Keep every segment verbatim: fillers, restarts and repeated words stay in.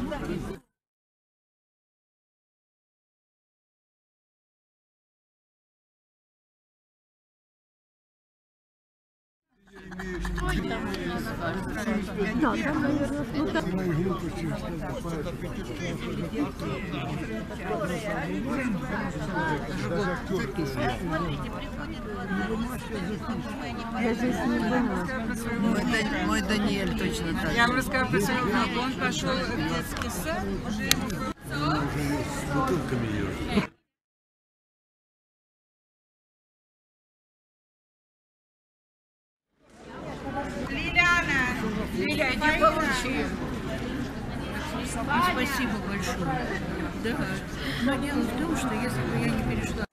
Да, там, наверное, ну, так. Я здесь не была. Мой, мой Даниэль точно так. Я вам расскажу про своего внука. Он пошел в детский сад, уже ему было... Уже с бутылками ее. Лиляна! Лиля, не получи. Спасибо большое. Да. Но дело в том, что если бы я не перешла...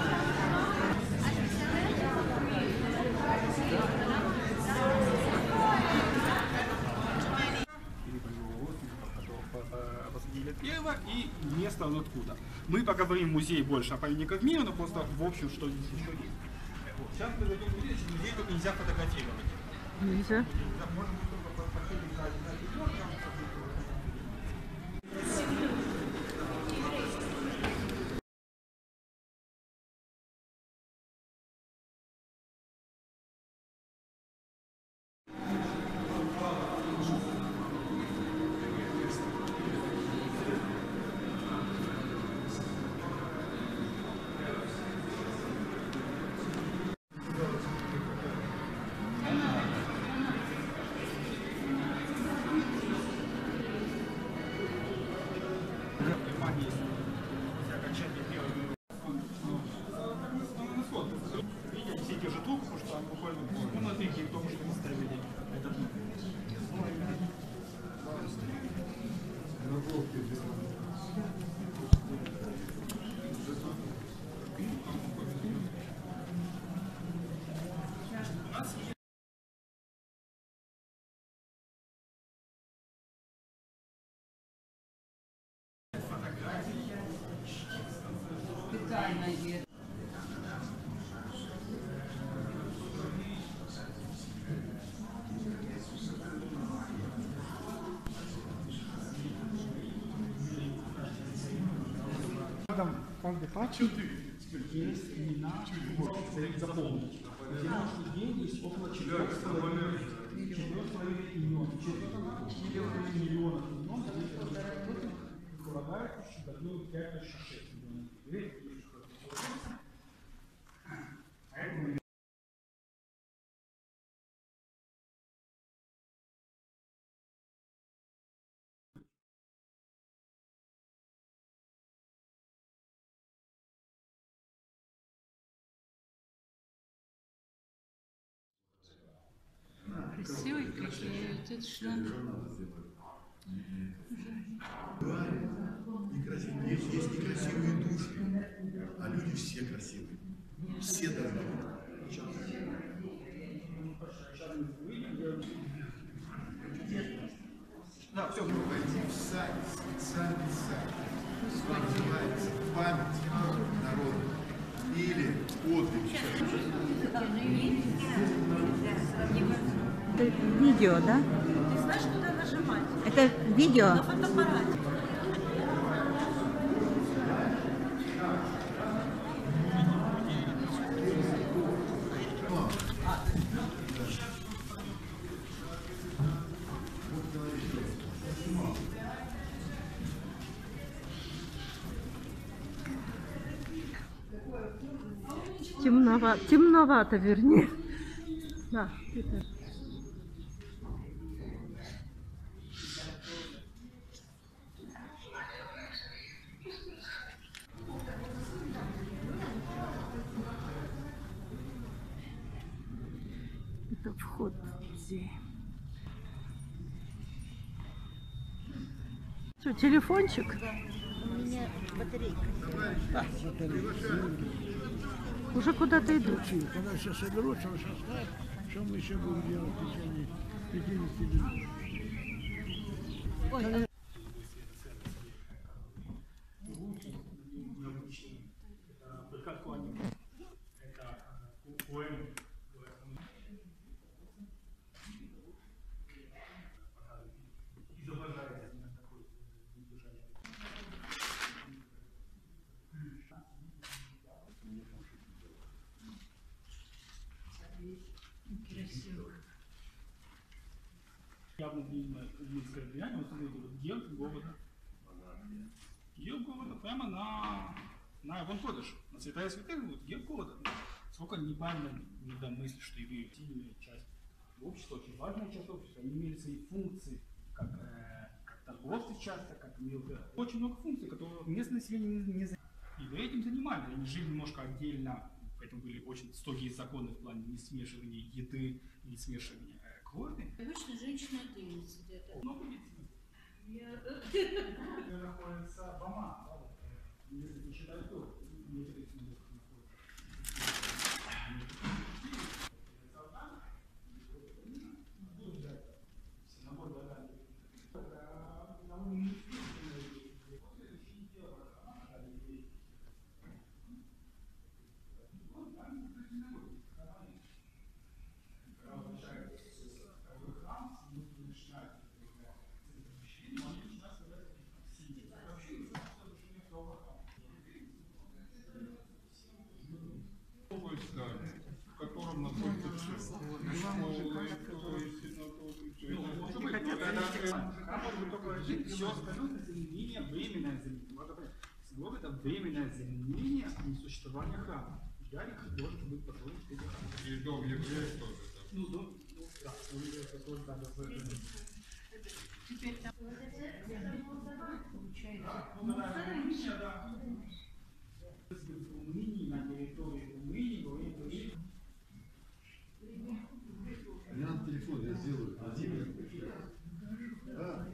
Первого и место откуда. Мы поговорим в музее больше о памятниках мира, но просто в общем, что здесь еще есть. Вот. Сейчас мы зайдем в музей, музей тут нельзя фотографировать. Нельзя. Все те же трубы, потому что там буквально комнаты, и потому что мы ставили этот в каждой пачке есть имена, вот, запомнить. На сегодняшний день есть около четырёх с половиной имен. четыре миллиона имен, предполагают, что дадут пять-шесть миллионов. Красивые какие. Это что? Есть, есть некрасивые души, а люди все красивые. Все должны быть. Да, все. Войти в сайт, специальный сайт, называется «Память народа» или «Подвиг». Это видео, да? Ты знаешь, куда нажимать? Это видео? На фотоаппарате. Темновато, темновато, вернее. Да, это. Это вход в музей. Что, телефончик? У меня батарейка. Да, батарейка. Уже куда-то идут. Когда все соберутся, он сейчас знает, что мы еще будем делать в течение пятидесяти минут. Ой, недавно Вильнюсское влияние, вот смотрите, вот герб города. Герб города прямо на, на Иван Кодыш, на святая святых, вот герб города. Сколько неправильно иногда мысли, что евреи сильная часть общества, очень важная часть общества, они имели свои функции, как, э, как торговцы часто, как мелкие. Очень много функций, которые местное население не, не занимало. Евреи этим занимались, они жили немножко отдельно, поэтому были очень строгие законы в плане не смешивания еды, не смешивания э, крови. Обычно женщина дымится где-то. Много ведь находится дома, да, вот, если не считать то, независимо от того, в котором находится школа, все остальное заменение, временное заменение. Синагога — это временное заменение существования храма. Далее должен быть построен эти храмы. И дом евреев тоже там. Ну, ну, ну, да, ну, это тоже надо в Теперь там получается. Ну, да, Румыния, да. В Румынии, на территории Румынии, говорит, Я на телефон, я сделаю. Владимир. А.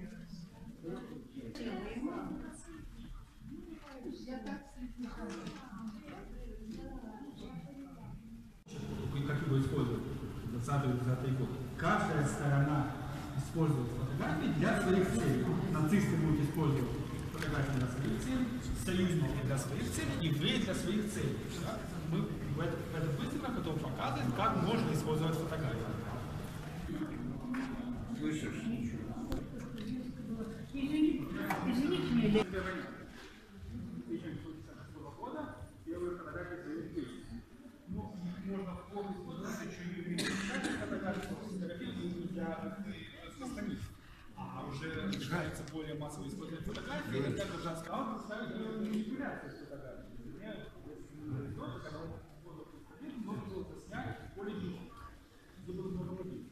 как его использовать в двадцатые годы. Каждая сторона использует фотографии для своих целей. Нацисты будут использовать фотографии для своих целей, союзники для своих целей, евреи для своих целей. Да? Мы в этом, в этом выставке потом показываем, как можно использовать фотографии. Слышишь? Извините меня. тысяча девятьсот десятого шестого года первые фотографии советских. Ну, можно вспомнить, что юридические фотографии сфотографировали для страниц. А уже начинается более массовое использование фотографий, и как гражданская аура ставит манипуляцию с фотографией. Например, когда можно было заснять в поле видео, где было много людей.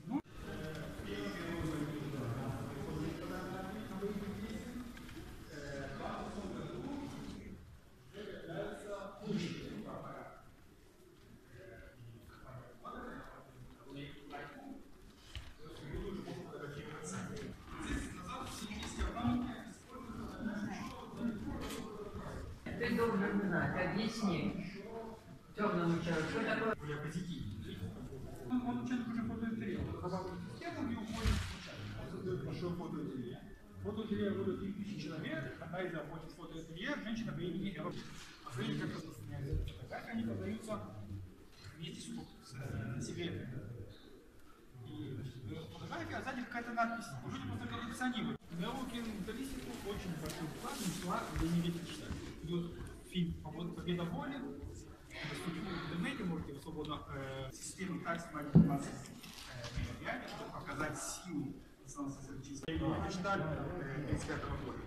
Ты должен знать, объясни темному человеку, что такое. Более позитивный. Он, он учит уже фотоинтерьер. Добавил систему и уходит случайно. Он создает большой фотоинтерьер. Фотоинтерьер будет три тысячи человек, одна из рабочих фотоинтерьер, женщина по имени Эва. Посмотрите, как распространяются эти фотографии, они продаются вместе с, с секретами. И значит, фотография, а сзади какая-то надпись. Люди просто коллекционируют. Неокин Талисику очень большой вклад внесла в Лени Витгенштейн. Идет фильм «Победа воли». Доступен в интернете, можете его свободно э, систему так снимать двадцать мероприятий, чтобы показать силу национал-социалистической Фришталь тридцать пятого года.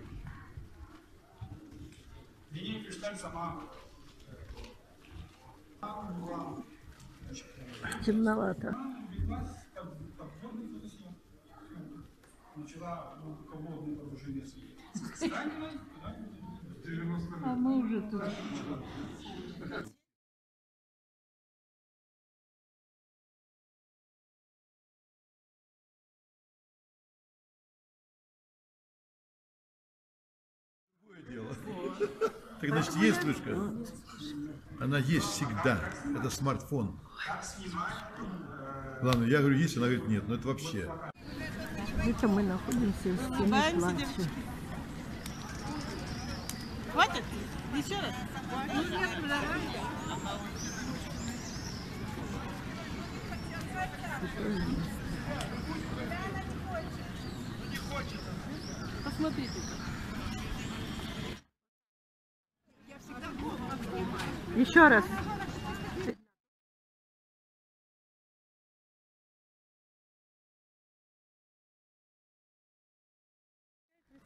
Линия Фришталь сама была Темновато. начала глубоководное погружение с Сталиной. А мы уже тут. Дело. Так значит, есть вспышка. Она есть всегда. Это смартфон. Главное, я говорю, есть, она говорит, нет. Но это вообще. Это мы находимся в стене плача. Хватит? Еще раз? Посмотрите. Еще раз.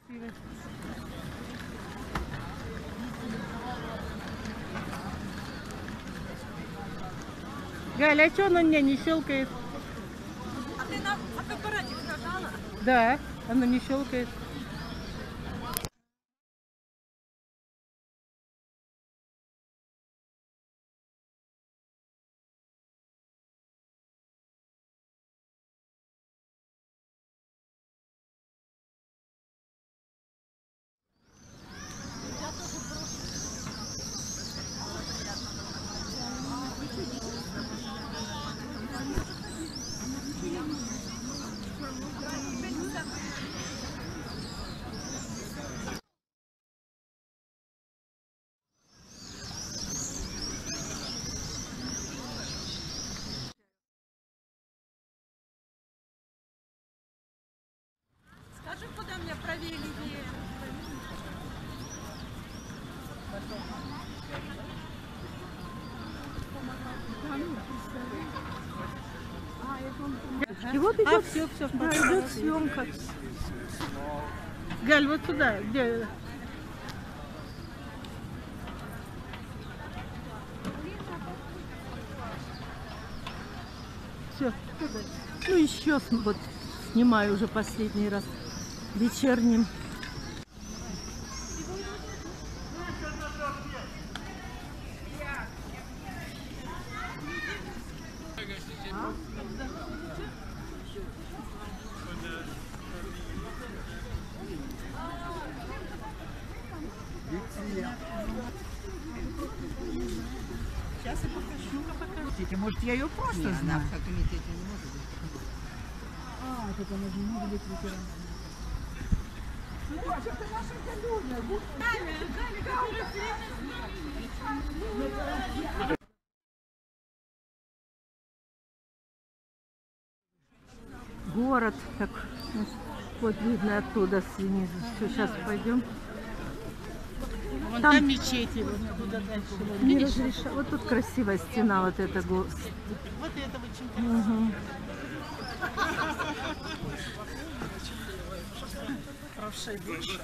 Галя, а что он у меня не щелкает? А ты на фотоаппаратик нажала? Да, оно не щелкает. Скажи, куда мне правее левее? И вот идет, а, все, все, да, идет съемка. Галь, вот туда, где... Все. Ну еще вот снимаю уже последний раз вечерним. Сейчас я покажу. покажу. Может, я ее просто Не, знаю? она в комитете не может быть. А, так она же не может быть ветераном. Город, так вот видно оттуда снизу. Все, сейчас пойдем. Вон Там, там мечети, вот туда дальше. Вот, не видишь? разреша- Вот тут красивая стена, вот эта. го- Вот это очень Угу. правшей больше.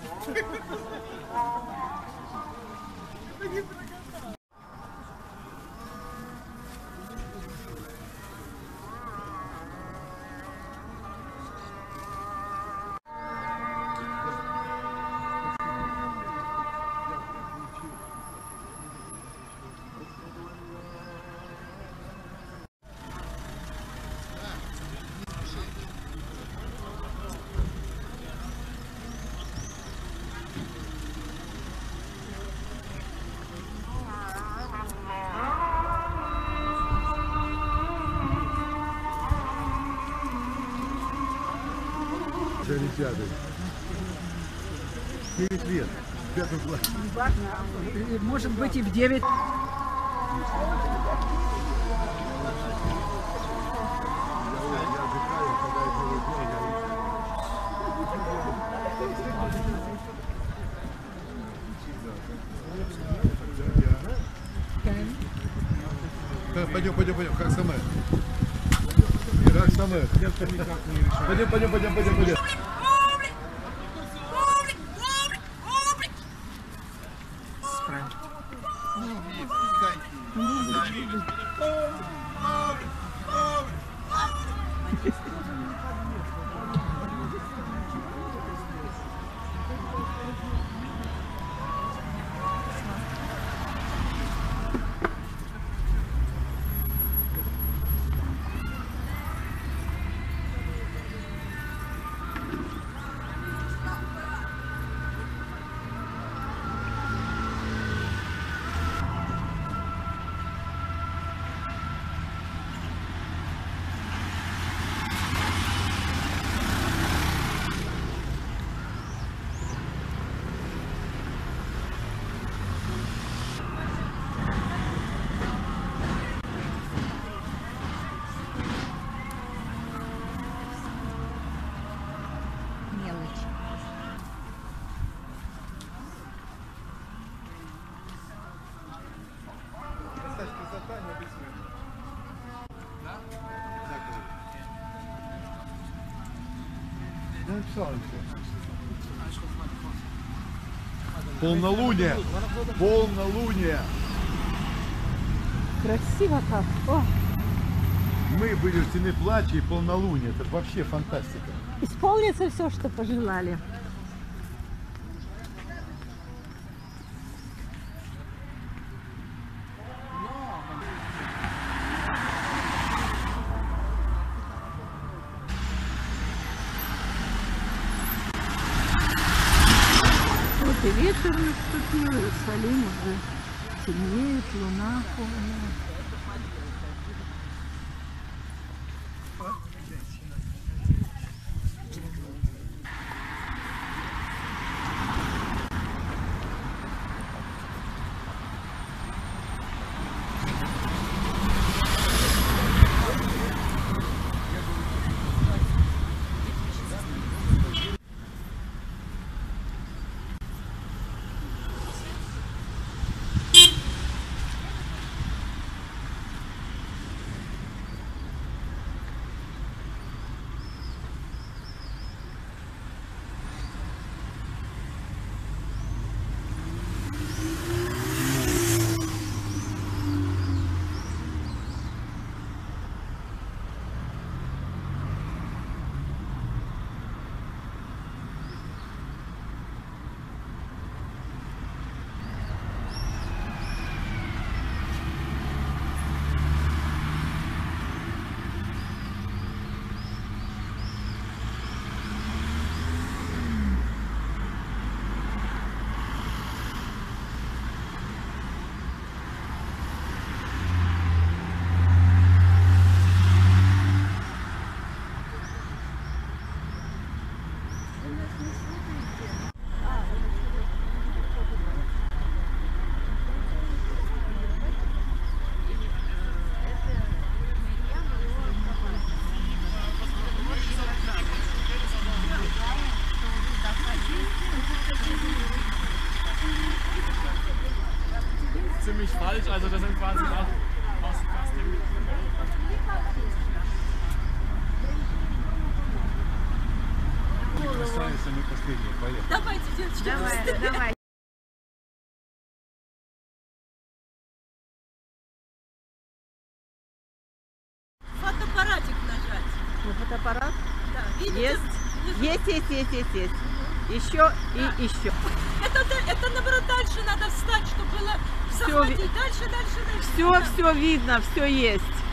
Олимпиады. девять лет. В пятом классе. Может быть, и в девять. Пойдем, пойдем, пойдем, как самое. Как самое. Пойдем, пойдем, пойдем, пойдем, пойдем. Ну, все, все. Полнолуние. Полнолуние. Красиво как. О, Мы были в стены плача и полнолуние. Это вообще фантастика. исполнится все, что пожелали. Вот и вечер наступил, Иерусалим уже темнеет, луна полная. Ziemlich falsch, also das sind quasi auch aus fast dem Красавица, мы последние. Поехали. Давайте, девочки, Давай, давай. фотоаппаратик нажать. На фотоаппарат? Да, видите? Есть. Есть, есть, есть, есть, есть. Еще и еще. Это, это наоборот дальше надо встать, чтобы было Всё захватить. ви- Дальше, дальше, дальше. Все, все видно, все есть.